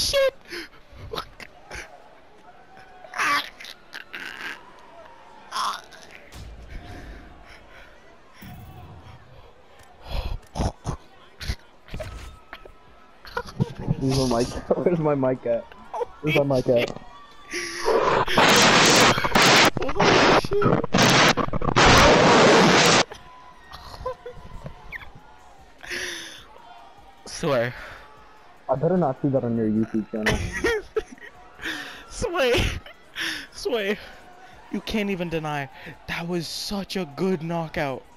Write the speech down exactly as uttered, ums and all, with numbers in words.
shit! Where's my mic? Where's my mic at? Where's my mic at? Holy shit! Swear. I better not see that on your YouTube channel. Sway, Sway, you can't even deny that was such a good knockout.